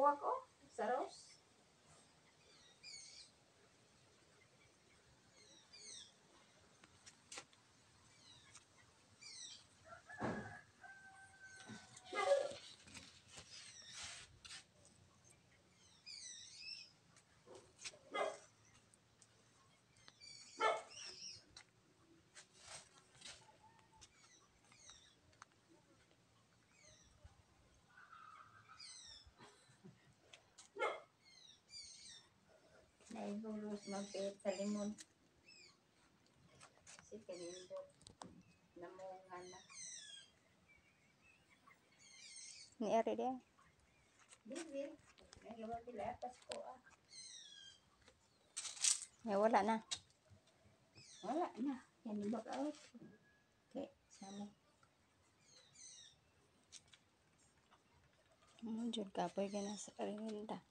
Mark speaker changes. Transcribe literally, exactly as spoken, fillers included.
Speaker 1: nakuha ko sa Rose. Naibulos magpihit sa limon. Kasi kanindot. Namungan na.
Speaker 2: Ni ari dia.
Speaker 1: Bibi. Naglaman pilatas ko ah.
Speaker 2: Ya wala na.
Speaker 1: Wala na. Yan yung bag-out. Okay. Sama.
Speaker 2: Mo jud kapoy gina sa karinda.